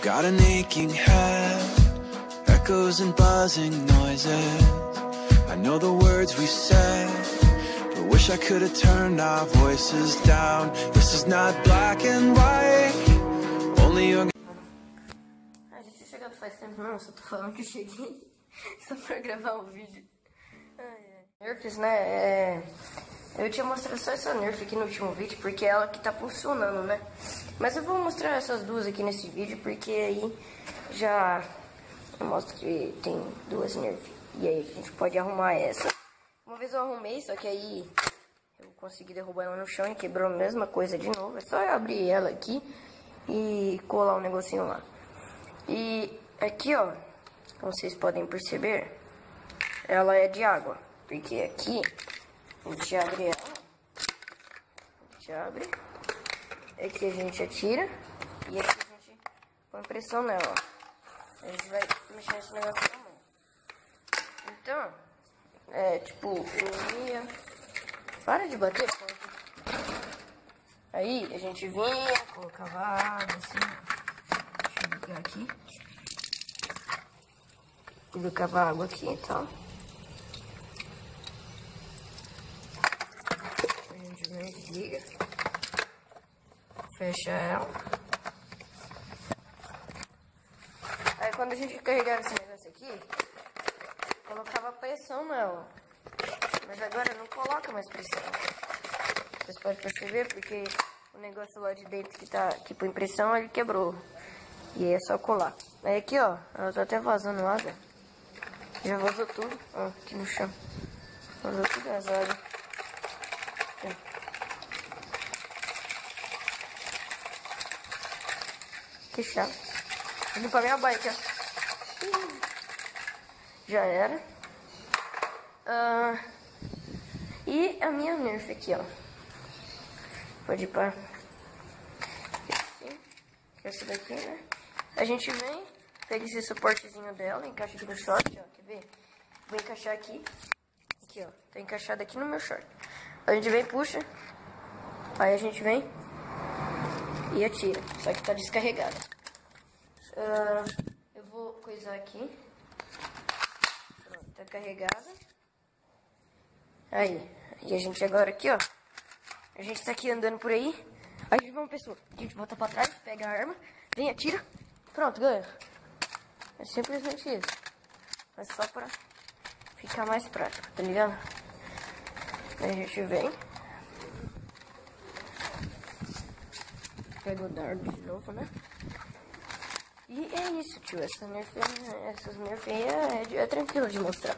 got an aching head, echoes and buzzing noises. I know the words we said, but wish I could have turned our voices down. This is not black and white, only your... A gente chegado faz tempo, não, só tô falando que cheguei só pra gravar um vídeo. Nerfs, né, eu tinha mostrado só essa Nerf aqui no último vídeo, porque é ela que tá funcionando, né? Mas eu vou mostrar essas duas aqui nesse vídeo, porque aí já eu mostro que tem duas Nerf. E aí a gente pode arrumar essa. Uma vez eu arrumei, só que aí eu consegui derrubar ela no chão e quebrou a mesma coisa de novo. É só eu abrir ela aqui e colar um negocinho lá. E aqui, ó, como vocês podem perceber, ela é de água. Porque aqui a gente abre ela, a gente abre, aqui a gente atira e aqui a gente põe pressão nela, ó. A gente vai mexer nesse negócio na mão. Então, tipo, eu ia... Para de bater, pô. Aí a gente vinha, colocava água assim, deixa eu ligar aqui, colocava água aqui e tal. Desliga, fecha ela. Aí quando a gente carregava esse negócio aqui, colocava pressão nela, mas agora não coloca mais pressão. Vocês podem perceber porque o negócio lá de dentro que tá aqui por impressão, ele quebrou. E aí é só colar. Aí aqui, ó, ela tá até vazando água. Já vazou tudo, ó, aqui no chão. Vazou tudo as águas. Que chato. Vou limpar minha bike, ó. Já era. E a minha Nerf aqui, ó. Pode ir para essa daqui, né? A gente vem, pega esse suportezinho dela, encaixa aqui no short, ó. Quer ver? Vou encaixar aqui. Aqui, ó. Tá encaixado aqui no meu short. A gente vem, puxa. Aí a gente vem e atira, só que tá descarregada. Eu vou coisar aqui. Pronto, tá carregada. Aí, e a gente agora aqui, ó. A gente tá aqui andando por aí. Aí a gente vai uma pessoa. A gente volta pra trás, pega a arma, vem, atira. Pronto, ganha. É simplesmente isso. É só pra ficar mais prático, tá ligado? Aí a gente vem. Pega o dardo de novo, né? E é isso, tio. Essas Nerf aí é tranquilo de mostrar.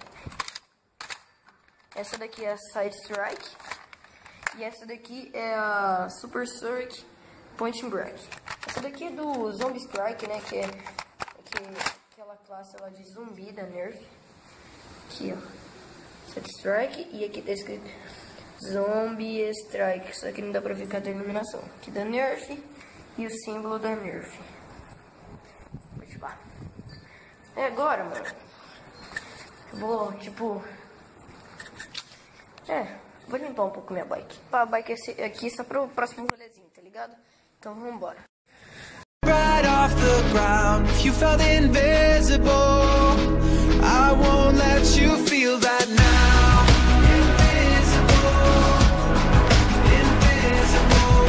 Essa daqui é a Side Strike. E essa daqui é a Super Circuit Point Break. Essa daqui é do Zombie Strike, né? Que é aquela classe lá de zumbi da Nerf. Aqui, ó. Side Strike. E aqui tá escrito Zombie Strike. Só que não dá pra ver cada iluminação. Aqui da Nerf. E o símbolo da Nerf. É agora, mano. Eu vou, tipo... vou limpar um pouco minha bike. A bike aqui só pro próximo rolezinho, tá ligado? Então vambora. Right off the ground, if you felt invisible, I won't let you feel that now. Invisible, invisible,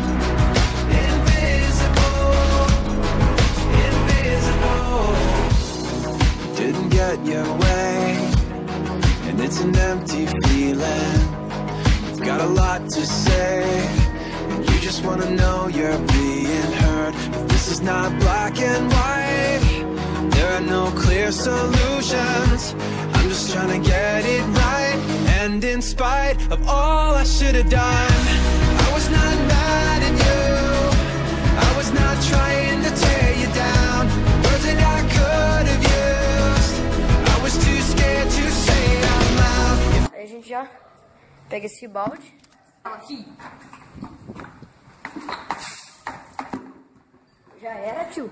invisible, invisible. Didn't get your way, and it's an empty feeling. You've got a lot to say, and you just wanna know you're being heard. But this is not black and white, there are no clear solutions. I'm just trying to get it right, and in spite of all I should have done, I was not mad at you, I was not trying to tear you down. Words that I could have used, I was too scared to say out loud. Aí a gente já pega esse balde aqui. Já era, tio.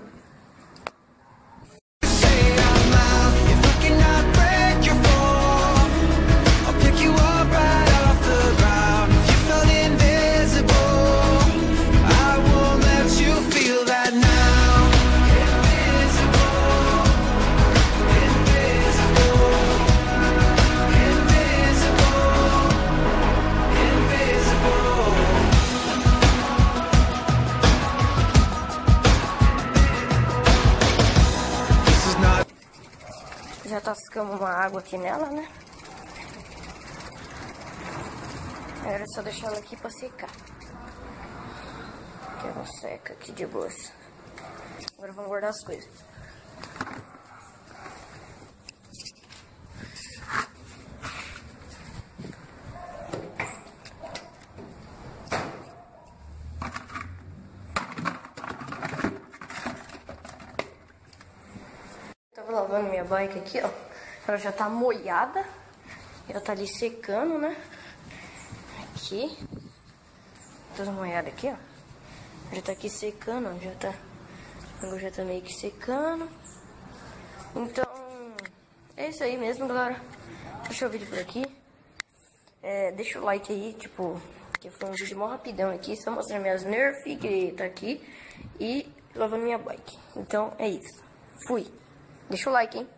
lascamos uma água aqui nela, né? Agora é só deixar ela aqui pra secar. Que ela seca aqui de boas. Agora vamos guardar as coisas. Tava lavando minha bike aqui, ó. Ela já tá molhada. Ela tá ali secando, né? Aqui. Toda molhada aqui, ó. Já tá aqui secando, ó. Já tá meio que secando. Então, é isso aí mesmo, galera. Deixa o vídeo por aqui. Deixa o like aí, tipo, que foi um vídeo mó rapidão aqui. Só mostrar minhas Nerf que tá aqui. E lavando minha bike. Então, é isso. Fui. Deixa o like, hein?